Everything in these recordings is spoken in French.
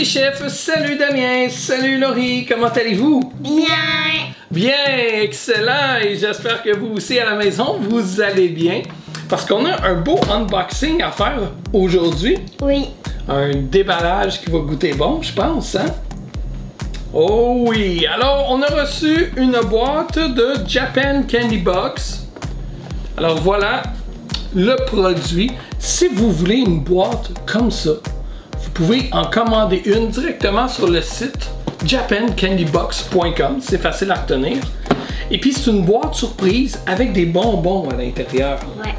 petit chef, salut Damien, salut Laurie, comment allez-vous? Bien! Bien, excellent, et j'espère que vous aussi à la maison, vous allez bien. Parce qu'on a un beau unboxing à faire aujourd'hui. Oui. Un déballage qui va goûter bon, je pense, hein? Oh oui! Alors, on a reçu une boîte de Japan Candy Box. Alors voilà le produit. Si vous voulez une boîte comme ça, vous pouvez en commander une directement sur le site japancandybox.com. C'est facile à retenir. Et puis, c'est une boîte surprise avec des bonbons à l'intérieur. Ouais.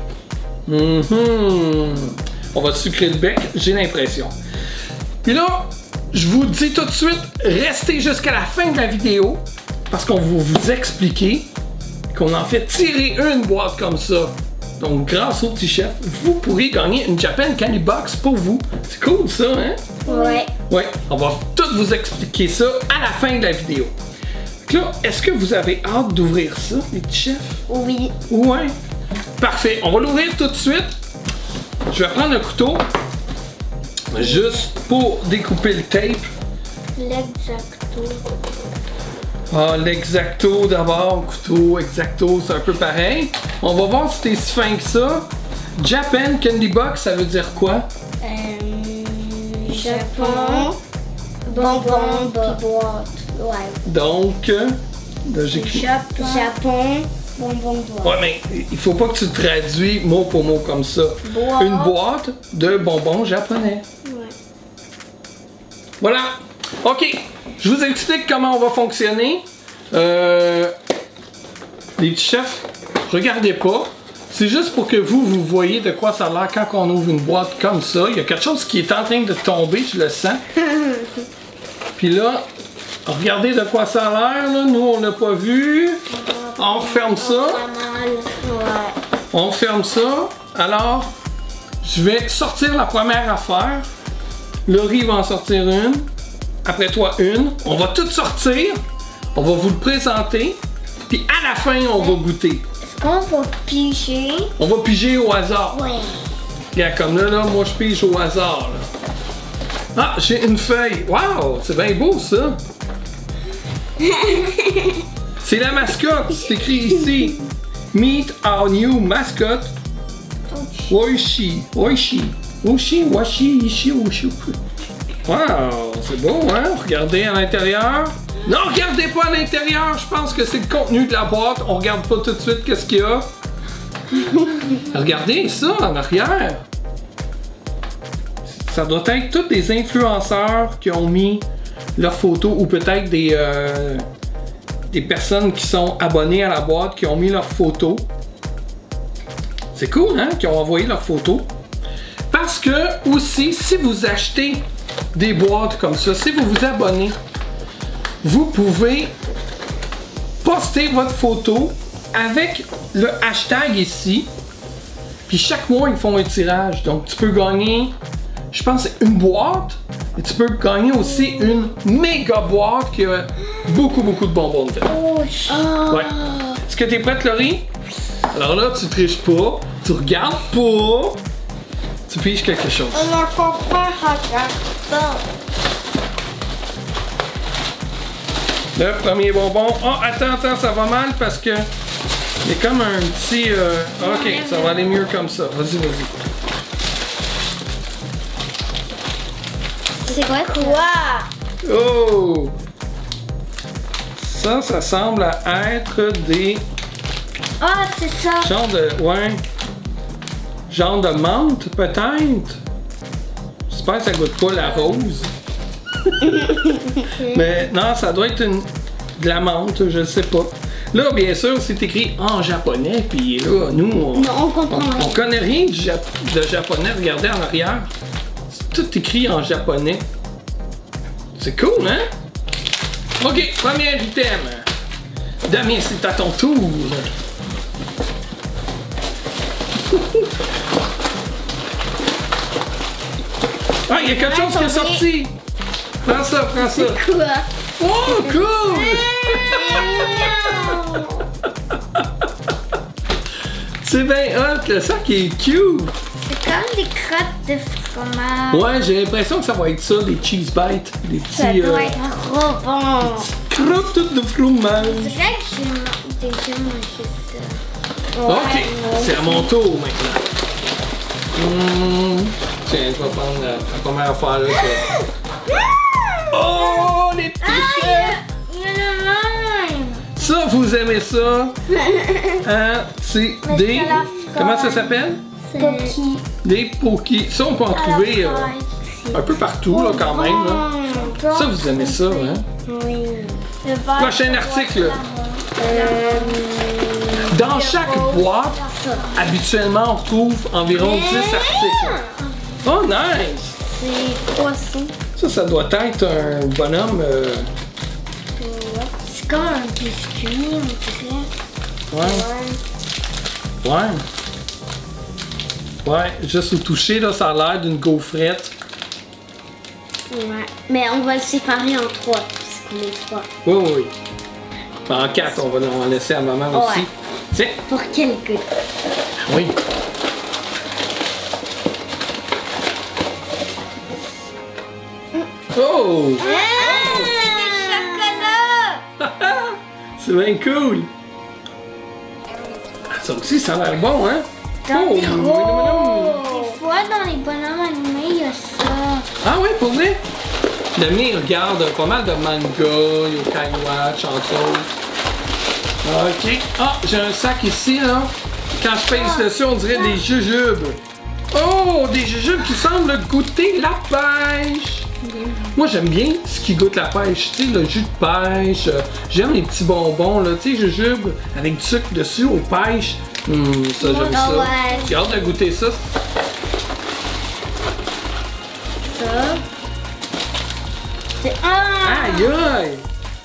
On va sucrer le bec, j'ai l'impression. Puis là, je vous dis tout de suite, restez jusqu'à la fin de la vidéo parce qu'on va vous expliquer qu'on en fait tirer une boîte comme ça. Donc, grâce au petit chef, vous pourrez gagner une Japan Candy Box pour vous. C'est cool ça, hein? Ouais. Ouais, on va tout vous expliquer ça à la fin de la vidéo. Donc là, est-ce que vous avez hâte d'ouvrir ça, les petits chefs? Oui. Ouais. Parfait, on va l'ouvrir tout de suite. Je vais prendre un couteau, juste pour découper le tape. L'exacto. Ah, l'exacto d'abord, couteau, exacto, c'est un peu pareil. On va voir si t'es si fin que ça. Japan Candy Box, ça veut dire quoi? Japon. Bonbon, boîte. Ouais. Donc, là j'écris. Japon. Bonbon, boîte. Ouais, mais il faut pas que tu traduis mot pour mot comme ça. Boîte. Une boîte de bonbons japonais. Ouais. Voilà. OK. Je vous explique comment on va fonctionner. Les petits chefs, regardez pas. C'est juste pour que vous voyez de quoi ça a l'air quand on ouvre une boîte comme ça. Il y a quelque chose qui est en train de tomber, je le sens. Puis là, regardez de quoi ça a l'air. Nous, on l'a pas vu. On referme ça. Ouais. On ferme ça. Alors, je vais sortir la première affaire. Laurie va en sortir une. Après toi, une. On va tout sortir. On va vous le présenter. Puis à la fin, on va goûter. Est-ce qu'on va piger? On va piger au hasard. Ouais. Regarde, comme là, moi, je pige au hasard. Là. Ah, j'ai une feuille. Wow, c'est bien beau, ça. C'est la mascotte. C'est écrit ici. Meet our new mascot. Oishi. Oishi. Oishi, washi, ishi, oishi. Wow, c'est beau, hein? Regardez à l'intérieur. Non, regardez pas à l'intérieur. Je pense que c'est le contenu de la boîte. On regarde pas tout de suite qu'est-ce qu'il y a. Regardez ça en arrière. Ça doit être tous des influenceurs qui ont mis leurs photos ou peut-être des personnes qui sont abonnées à la boîte qui ont mis leurs photos. C'est cool, hein? Qui ont envoyé leurs photos. Parce que, aussi, si vous achetez des boîtes comme ça, si vous vous abonnez, vous pouvez poster votre photo avec le hashtag ici. Puis chaque mois, ils font un tirage. Donc, tu peux gagner, je pense, une boîte. Et tu peux gagner aussi une méga boîte qui a beaucoup de bonbons dedans. Ouais. Est-ce que tu es prête, Laurie? Alors là, tu triches pas, tu regardes pas, tu piges quelque chose. Le premier bonbon. Oh, attends, ça va mal parce que il y a comme un petit... Ok, ça va aller mieux comme ça. Vas-y. C'est quoi? Oh! Ça semble être des... Ah, c'est ça. Genre de... Ouais. Genre de menthe, peut-être. J'espère que ça goûte pas la rose. Mais non, ça doit être de la menthe, je sais pas. Là, bien sûr, c'est écrit en japonais, puis là, nous, on connaît rien de japonais. Regardez en arrière. C'est tout écrit en japonais. C'est cool, hein? OK, premier item. Damien, c'est à ton tour. Ah, il y a quelque chose qui est sorti. Prends ça. Quoi? Oh, cool! C'est bien hot, le sac est cute! C'est comme des crottes de fromage. Ouais, j'ai l'impression que ça va être ça, des cheese bites. Des Ça petits. doit être trop bon. Crottes de fromage. C'est vrai que j'ai déjà mangé ça. Ok, Ouais, c'est à mon tour maintenant. Tiens, je vais prendre la première affaire là. Oh, les petits chefs! Il y en a même. Ça, vous aimez ça? Hein? C'est Mais des. c'est la Comment ça fraise. s'appelle? Poki. Des Poki. Ça, on peut en trouver un peu partout, là, quand même. Là. Ça, vous aimez ça, hein? Oui. Prochain article. Dans chaque boîte, habituellement, on retrouve environ 10 articles. Oh, nice! C'est poisson. Ça doit être un bonhomme. C'est comme un biscuit, on dirait. Ouais. Ouais, juste au toucher, là, ça a l'air d'une gaufrette. Ouais. Mais on va le séparer en 3, puisqu'on est 3. Oui. En 4, on va en laisser à maman aussi. Ouais. Tiens. Pour quel goût? Oui. Oh! C'est des chocolats! C'est bien cool! Ça aussi, ça a l'air bon, hein? Dans Oh! Des fois, dans les bonhommes animés, il y a ça. Ah oui, pour vrai? Le mien, il regarde pas mal de manga, Yokai Watch, entre autres. Ok. Ah, j'ai un sac ici, là. Quand je pèse dessus, on dirait des jujubes. Oh, des jujubes qui semblent goûter la pêche. Moi, j'aime bien ce qui goûte la pêche. Tu sais, le jus de pêche. J'aime les petits bonbons, là. Tu sais, jujubes avec du sucre dessus aux pêches. Ça, j'aime ça. Ouais. J'ai hâte de goûter ça. Ça. C'est Aïe, aïe!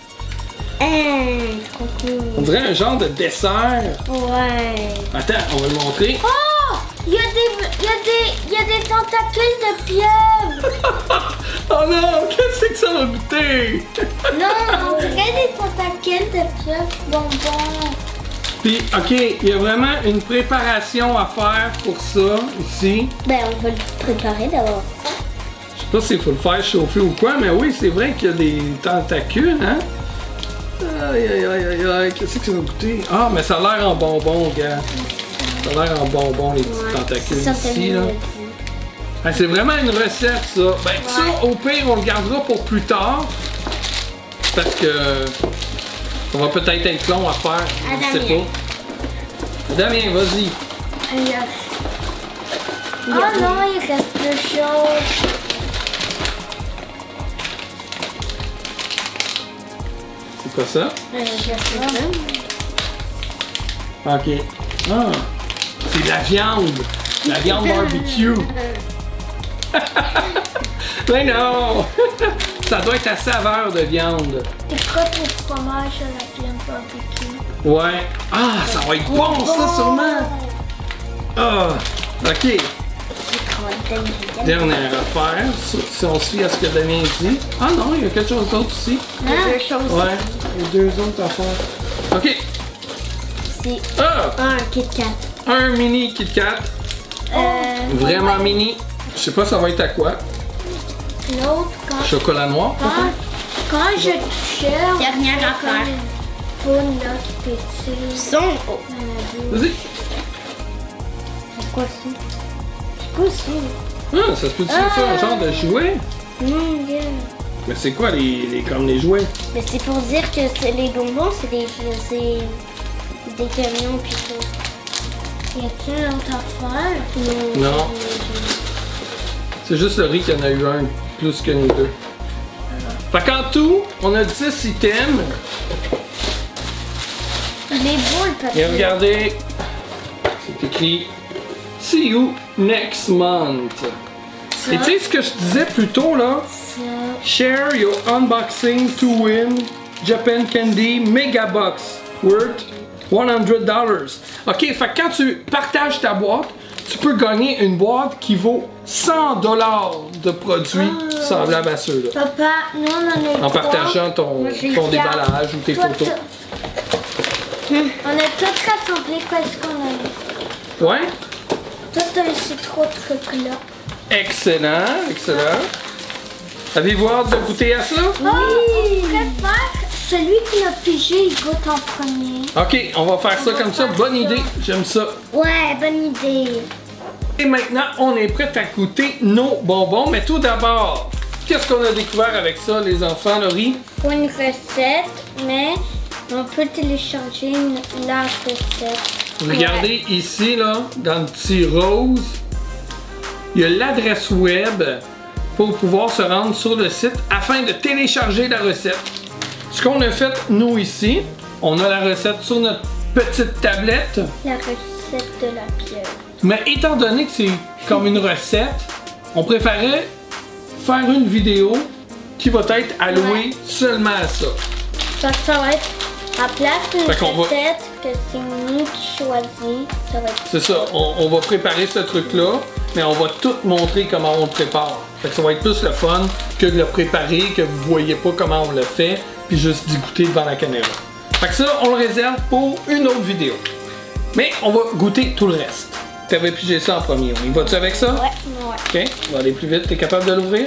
trop cool. On dirait un genre de dessert. Ouais. Attends, on va le montrer. Oh! Il y a des tentacules de pieuvre. Oh non, qu'est-ce que ça va goûter? Non, on dirait des tentacules de pieuvre bonbons. Puis, ok, il y a vraiment une préparation à faire pour ça, ici. Ben, on va le préparer d'abord. Je sais pas s'il faut le faire chauffer ou quoi, mais oui, c'est vrai qu'il y a des tentacules, hein? Aïe, qu'est-ce que ça va goûter? Ah, mais ça a l'air en bonbon, gars. Ça a l'air en bonbon, les petits tentacules ici, là. Ah, c'est vraiment une recette, ça. Ben, ça, au pire, on le gardera pour plus tard. Parce que ça va peut-être être long à faire. Je sais pas. Damien, vas-y. Oh non, il reste deux choses. C'est quoi ça? Je sais pas. Ok. Ah, c'est de la viande. La viande barbecue. Mais non! Ça doit être à saveur de viande. Des crottes au fromage à la viande barbecue. Ouais. Ah, ça va être bon, ça, sûrement. Ah, ok. Dernière affaire, si on se fie à ce que Damien dit. Ah non, il y a quelque chose d'autre ici. Il y a deux choses. Ouais, il y a deux autres affaires. Ok. C'est Ah, un Kit Kat. un mini Kit Kat. Vraiment mini. Je sais pas ça va être à quoi. L'autre, Chocolat noir, peut-être? quand je touchais, il n'y a rien à faire. Une poule là qui pétille. Son. Vas-y. C'est quoi ça? C'est quoi ça? Ah, ça se peut-tu ça, un genre de jouet? Mon Dieu. Mais c'est quoi comme les jouets? Mais c'est pour dire que les bonbons, c'est des camions pis tout. Y a-t-il une autre affaire? Non. C'est juste le riz qu'il y en a eu un plus que nous deux. Fait qu'en tout, on a 10 items. Les boules, peut-être. Et regardez, c'est écrit See you next month. Et tu sais ce que je disais plus tôt là? Ça. Share your unboxing to win Japan Candy Mega Box worth $100. Ok, fait que quand tu partages ta boîte, tu peux gagner une boîte qui vaut $100 de produits semblables à ceux-là. Papa, nous on en a En partageant ton Moi, j'ai déballage ou tes Toi, photos. On a tout rassemblé qu'est-ce qu'on a eu. Ouais? Tout un ces trois trucs-là. Excellent, excellent. Avez-vous hâte de goûter à ça? Oui! On préfère celui qui l'a pigé, il goûte en premier. OK, on va faire ça comme ça. Bonne idée, j'aime ça. Ouais, bonne idée. Et maintenant, on est prêt à goûter nos bonbons. Mais tout d'abord, qu'est-ce qu'on a découvert avec ça, les enfants, Laurie? Faut une recette, mais on peut télécharger la recette. Regardez ici, là, dans le petit rose, il y a l'adresse web pour pouvoir se rendre sur le site afin de télécharger la recette. Ce qu'on a fait, nous, ici, on a la recette sur notre petite tablette. La recette de la pierre. Mais étant donné que c'est comme une recette, on préférait faire une vidéo qui va être allouée seulement à ça. Ça va être à place d'une Fait qu'on va- recette que c'est nous qui choisit. Ça va être C'est ça, on va préparer ce truc-là, mais on va tout montrer comment on le prépare. Fait que ça va être plus le fun que de le préparer, que vous voyez pas comment on le fait, puis juste d'y goûter devant la caméra. Fait que ça, on le réserve pour une autre vidéo. Mais on va goûter tout le reste. T'avais pigé ça en premier. On y va-tu avec ça? Ouais. OK, on va aller plus vite. T'es capable de l'ouvrir?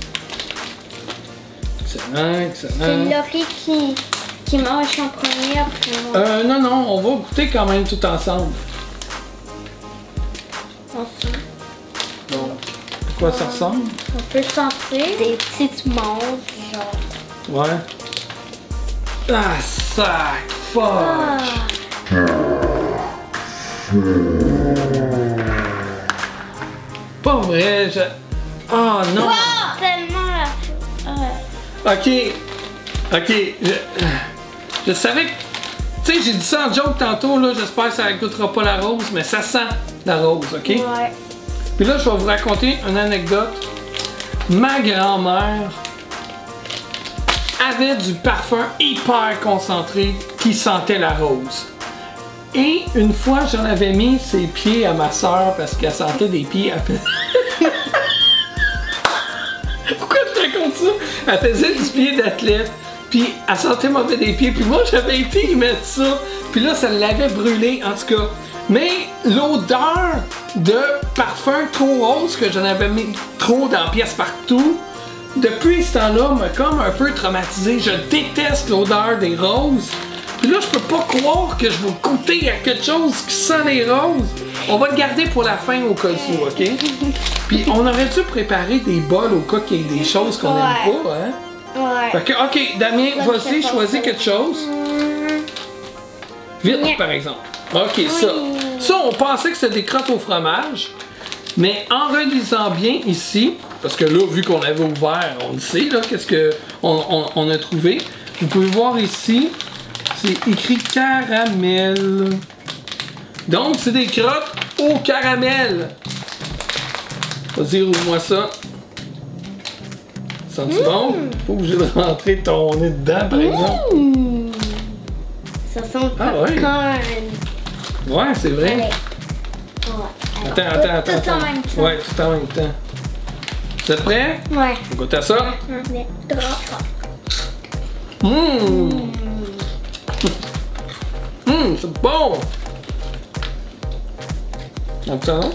Excellent, C'est excellent. Laurie qui mange en premier après moi. Non, on va goûter quand même tout ensemble. Enfin, Donc, à quoi ça ressemble? on peut sentir des petites mauves, genre. Ouais. Ah, sac! Fuck! Pas vrai, je... Oh non! Tellement la... Ok, je savais que... Tu sais, j'ai dit ça en joke tantôt, là, j'espère que ça goûtera pas la rose, mais ça sent la rose, ok? Ouais. Puis là, je vais vous raconter une anecdote. Ma grand-mère avait du parfum hyper concentré qui sentait la rose. Et une fois, j'en avais mis ses pieds à ma soeur parce qu'elle sentait des pieds. Elle faisait... Pourquoi je raconte ça? Elle faisait du pied d'athlète. Puis elle sentait mauvais des pieds. Puis moi, j'avais été y mettre ça. Puis là, ça l'avait brûlé, en tout cas. Mais l'odeur de parfum trop rose que j'en avais mis trop dans la pièce partout, depuis ce temps-là, m'a comme un peu traumatisé. Je déteste l'odeur des roses. Puis là, je peux pas croire que je vais goûter à quelque chose qui sent les roses. On va le garder pour la fin au cas où, OK? Puis on aurait dû préparer des bols au cas qu'il y ait des choses qu'on n'aime pas, hein? Ouais. Fait que, OK, Damien, Ça, vas-y, c'est pas choisis ça. quelque chose. Vite, par exemple. OK, ça. Ça, on pensait que c'était des crottes au fromage. Mais en relisant bien ici, parce que là, vu qu'on avait ouvert, on le sait, là, qu'est-ce qu'on a trouvé. Vous pouvez voir ici, c'est écrit caramel. Donc, c'est des crottes au caramel. Vas-y, ouvre-moi ça. Sens-tu bon? Pas obligé de rentrer ton nez dedans, par exemple. Ça sent le Ah ouais. popcorn. Ouais, c'est vrai. Ouais. Attends. Tout en même temps. Ouais, tout en même temps. Vous êtes prêts? Ouais. On goûte à ça? Mais trop. C'est bon! Attends.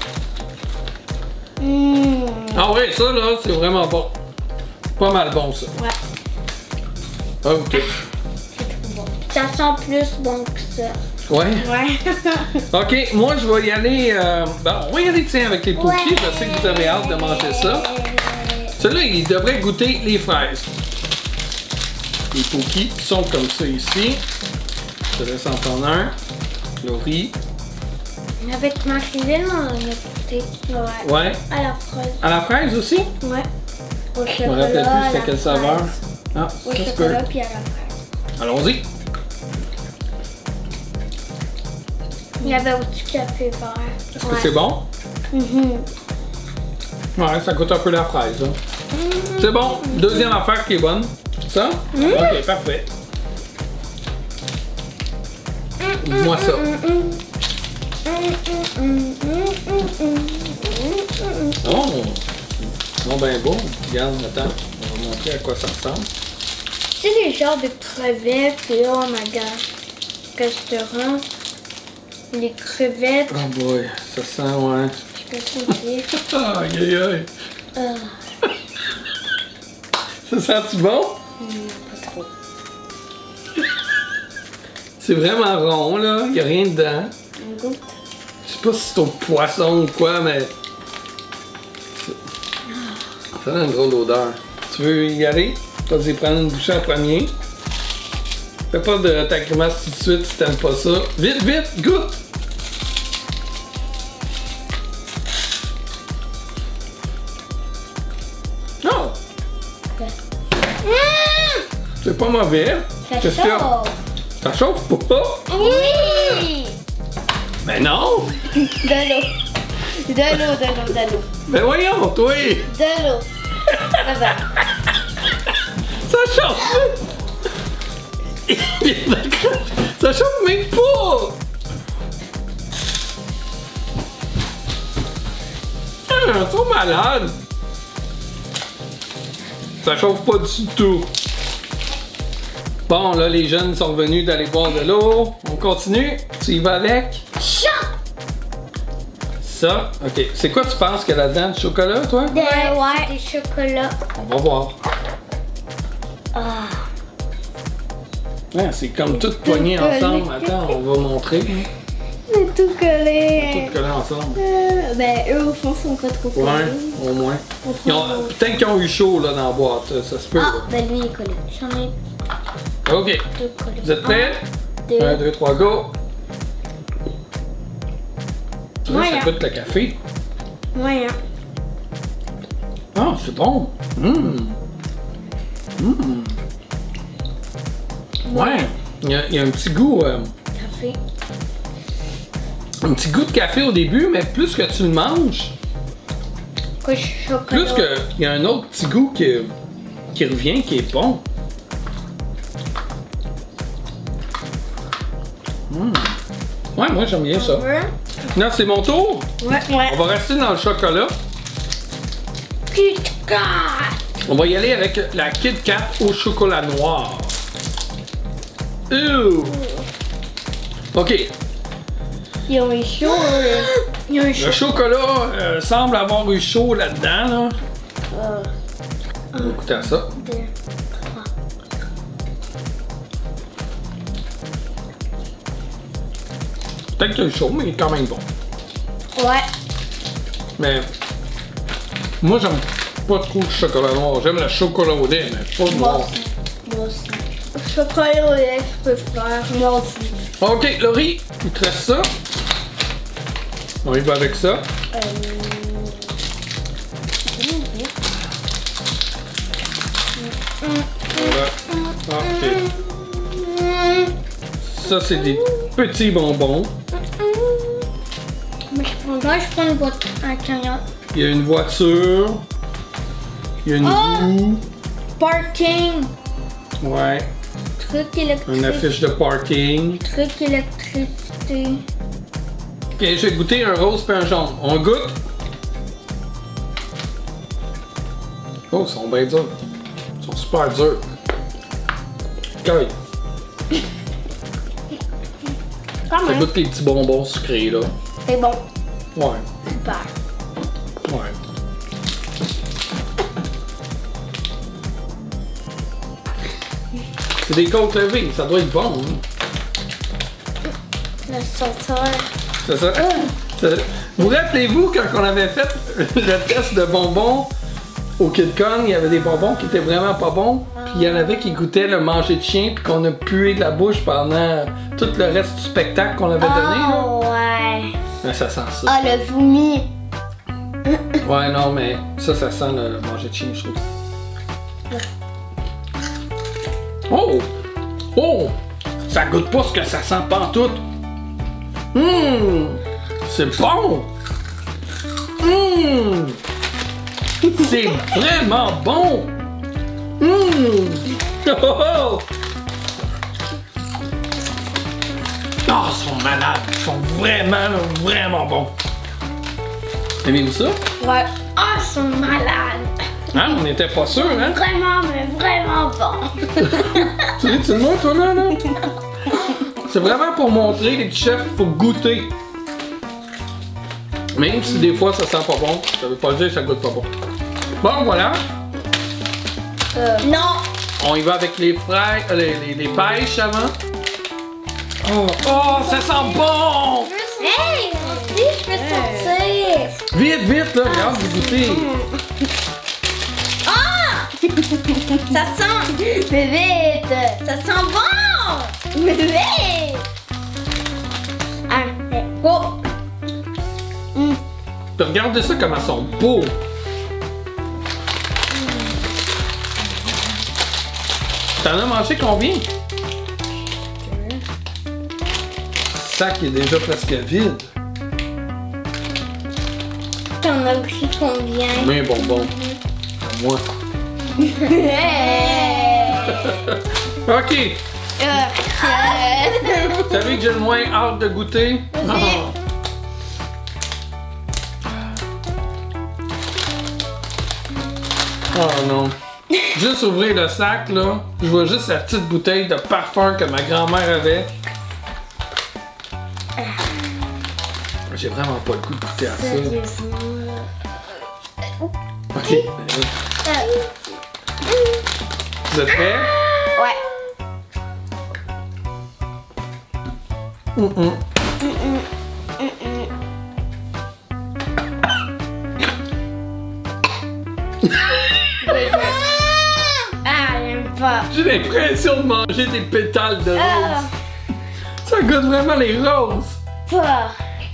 Ah ouais, ça là, c'est vraiment bon. Pas mal bon ça. Ouais. Ok. Ça sent plus bon que ça. Ouais. Ouais. Ok, moi je vais y aller. Bon, on va y aller tiens avec les cookies. Je sais que vous avez hâte de manger ça. Celui-là, il devrait goûter les fraises. Les cookies sont comme ça ici. Je te laisse en prendre un. Laurie. Avec Marie-Lynn, on a goûté. Ouais. Ouais. À la fraise. À la fraise aussi? Ouais. Au Je me rappelle chocolat. plus c'était quelle saveur. Ah, Au ça se peut. chocolat puis à la fraise. Allons-y. Il y avait au-dessus café vert. Est-ce que c'est bon? Ouais, ça goûte un peu la fraise. Hein. C'est bon. Deuxième affaire qui est bonne. Ça? Ok, parfait. Ouvre-moi ça. Oh! Non, ben beau. Regarde, attends. On va montrer à quoi ça ressemble. C'est les genres de crevettes, là, on regarde. Restaurant. Les crevettes. Oh boy, ça sent, ouais. Aïe, aïe, aïe. Ça sent-tu bon? Pas trop. C'est vraiment rond, là. Il n'y a rien dedans. On goûte. Je sais pas si c'est au poisson ou quoi, mais... Ça a une drôle d'odeur. Tu veux y aller? Tu vas y prendre une bouchée en premier. Fais pas de ta grimace tout de suite si t'aimes pas ça. Vite, vite, goûte! Non! C'est pas mauvais. Ça chauffe. Ça chauffe pas? Oui! Mais non! De l'eau. De l'eau. Mais voyons, toi! De l'eau. Ça chauffe! Ça chauffe même pas! Ah, trop malade! Ça chauffe pas du tout. Bon, là, les jeunes sont venus d'aller boire de l'eau. On continue. Tu y vas avec? Ça, ok. C'est quoi tu penses qu'il y a là-dedans? Du chocolat, toi? Ouais, des chocolats. On va voir. Ah. Ouais, c'est comme tout poigné ensemble. Attends, on va montrer. C'est tout collé. Tout collé ensemble. Ben, eux, au fond, sont pas trop collés. Ouais, au moins. Peut-être qu'ils ont eu chaud là, dans la boîte. Ça se peut. Ah, là. ben lui, il est collé. J'en ai Ok. 2 collés. Vous êtes prêts? 1, 2, 3, go! Là, Moyen. ça goûte le café. Moyen. Ah, c'est bon. Ouais. Il y a un petit goût. Café. Un petit goût de café au début, mais plus que tu le manges, Quoi, chocolat. plus que il y a un autre petit goût qui revient, qui est bon. Ouais, moi j'aime bien ça. Non, c'est mon tour. Ouais. On va rester dans le chocolat. Kit Kat. On va y aller avec la Kit Kat au chocolat noir. Ok. Ils ont eu chaud, là. Ils ont eu chaud. Le chocolat semble avoir eu chaud là-dedans. Là. On va goûter à ça. 2, 3. Peut-être qu'il y a eu chaud, mais il est quand même bon. Ouais. Mais moi, j'aime pas trop le chocolat noir. J'aime le chocolat au lait, mais pas le noir. Moi aussi. Chocolat au lait, je peux faire. Moi aussi. Ok, Laurie, il te reste ça. On y va avec ça. Voilà. Ok. Ça, c'est des petits bonbons. Mais je prends une boîte à crayon. Il y a une voiture. Il y a une roue. Parking. Ouais. Truc électrique. Une affiche de parking. Truc électricité. Ok, je vais goûter un rose et un jaune. On goûte? Oh, ils sont bien durs. Ils sont super durs. Ok. Quand Ça même. goûte les petits bonbons sucrés, là. C'est bon. Ouais. Super. Ouais. C'est des côtes levées, ça doit être bon. Hein. Le sauteur. C'est ça. Vous rappelez-vous quand on avait fait le test de bonbons au Kid Con, il y avait des bonbons qui étaient vraiment pas bons, puis il y en avait qui goûtaient le manger de chien, puis qu'on a pué de la bouche pendant tout le reste du spectacle qu'on avait donné. Là. Oh, ouais. Mais ça sent ça. Ah, le vomi. Ouais, non, mais ça sent le manger de chien, je trouve. Oh! Oh! Ça goûte pas ce que ça sent pantoute. C'est bon! C'est vraiment bon! Oh, oh. Oh, ils sont malades! Ils sont vraiment bons! Aimez-vous ça? Ouais. Ah, ils sont malades. Hein? On n'était pas sûrs, hein? Vraiment, mais vraiment bon. Tu le montres, toi, là? C'est vraiment pour montrer les petits chefs, il faut goûter. Même si des fois ça sent pas bon, ça veut pas dire que ça goûte pas bon. Bon, voilà. Non. On y va avec les fraîches, les pêches avant. Oh, ça sent bon! Hey, moi aussi, je peux sentir. Vite, vite, là, regarde, vous goûtez. Ah! Ça sent... Mais vite! Ça sent bon! Mais vite! Oh! Regardez ça comme elles sont beaux. T'en as mangé combien? Le sac est déjà presque vide. T'en as pris combien? Mais bonbons. À moi. Ok. Celui que j'ai le moins hâte de goûter. Oh non. Juste ouvrir le sac, là. Je vois juste la petite bouteille de parfum que ma grand-mère avait. J'ai vraiment pas le goût de goûter à ça. Ok. Vous êtes prêts? Ouais. Ah, j'aime pas. J'ai l'impression de manger des pétales de rose. Ça goûte vraiment les roses. Pas.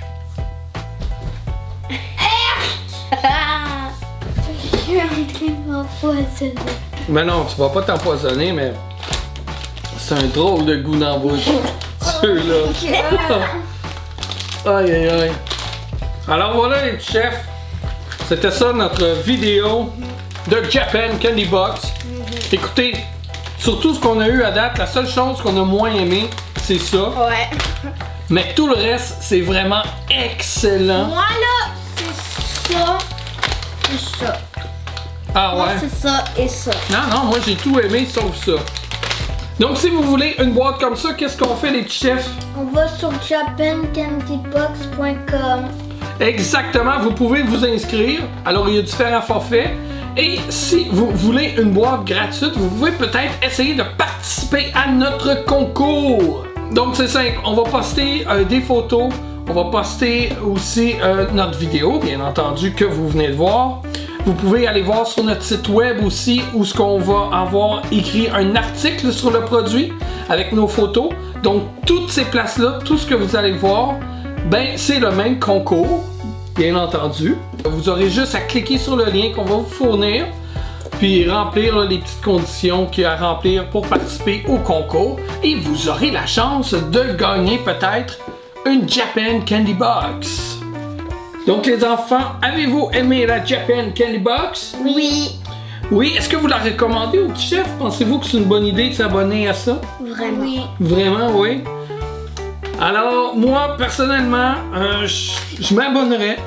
Je suis en train de m'empoisonner. Mais non, tu vas pas t'empoisonner, mais c'est un drôle de goût dans la bouche. Ceux-là. Aïe aïe aïe. Alors voilà les petits chefs. C'était ça notre vidéo de Japan Candy Box. Écoutez, sur tout ce qu'on a eu à date, la seule chose qu'on a moins aimé, c'est ça. Ouais. Mais tout le reste, c'est vraiment excellent. Moi là, c'est ça et ça. Ah Moi, ouais? c'est ça et ça. Non, moi j'ai tout aimé sauf ça. Donc si vous voulez une boîte comme ça, qu'est-ce qu'on fait les petits chefs? On va sur japancandybox.com. Exactement, vous pouvez vous inscrire. Alors il y a différents forfaits. Et si vous voulez une boîte gratuite, vous pouvez peut-être essayer de participer à notre concours. Donc c'est simple, on va poster des photos, on va poster aussi notre vidéo, bien entendu, que vous venez de voir. Vous pouvez aller voir sur notre site web aussi où ce qu'on va avoir écrit un article sur le produit avec nos photos. Donc toutes ces places-là, tout ce que vous allez voir, ben c'est le même concours, bien entendu. Vous aurez juste à cliquer sur le lien qu'on va vous fournir, puis remplir les petites conditions qu'il y a à remplir pour participer au concours. Et vous aurez la chance de gagner peut-être une Japan Candy Box. Donc les enfants, avez-vous aimé la Japan Candy Box? Oui. Oui, est-ce que vous la recommandez au petit chef? Pensez-vous que c'est une bonne idée de s'abonner à ça? Vraiment. Oui. Vraiment, oui. Alors, moi, personnellement, je m'abonnerais.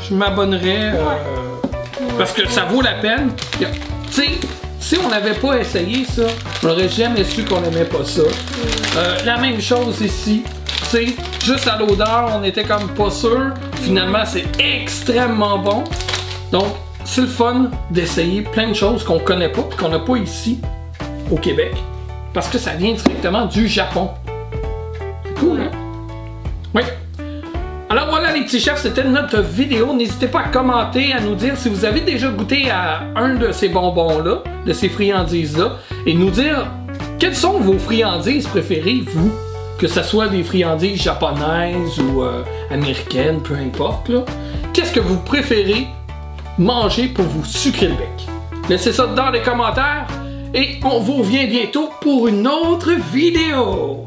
Parce que ça vaut la peine. Tu sais, si on n'avait pas essayé ça, on n'aurait jamais su qu'on n'aimait pas ça. La même chose ici. Tu sais, juste à l'odeur, on était comme pas sûr. Finalement, c'est extrêmement bon. Donc, c'est le fun d'essayer plein de choses qu'on connaît pas et qu'on n'a pas ici, au Québec. Parce que ça vient directement du Japon. C'est cool, hein? Oui. Alors voilà les petits chefs, c'était notre vidéo. N'hésitez pas à commenter, à nous dire si vous avez déjà goûté à un de ces bonbons-là, de ces friandises-là, et nous dire quelles sont vos friandises préférées, vous. Que ce soit des friandises japonaises ou américaines, peu importe. Qu'est-ce que vous préférez manger pour vous sucrer le bec? Laissez ça dans les commentaires et on vous revient bientôt pour une autre vidéo.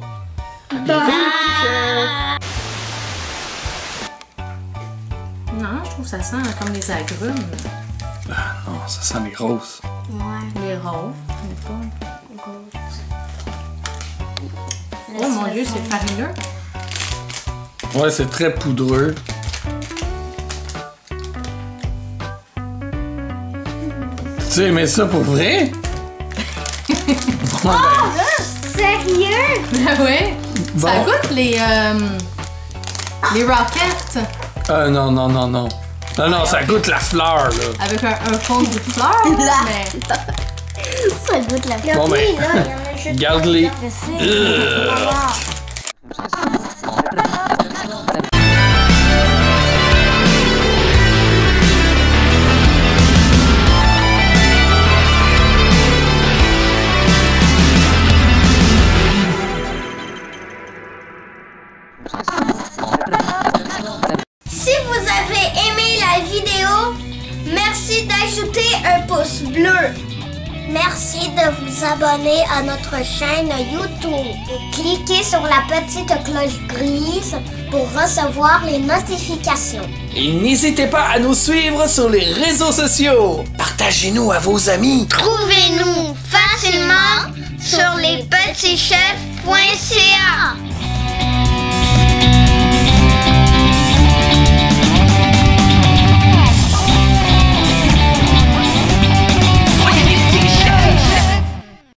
Non, je trouve que ça sent comme des agrumes. Ah non, ça sent les roses. Ouais. Les roses, mais pas roses. Oh mon Dieu, c'est farineux. Ouais, c'est très poudreux. Tu aimais ça pour vrai? Sérieux? Ouais. Bon. Ça goûte les Rockets. Non. Non, non, ça goûte la fleur, là. Avec un fond de fleur, mais... Ça goûte la fleur. Bon, ben, Oui, là, il y en a juste garde-les. un. Je sais. Maman. Si vous avez aimé la vidéo, merci d'ajouter un pouce bleu. Merci de vous abonner à notre chaîne YouTube et cliquez sur la petite cloche grise pour recevoir les notifications. Et n'hésitez pas à nous suivre sur les réseaux sociaux. Partagez-nous à vos amis. Trouvez-nous facilement sur lespetitschefs.ca.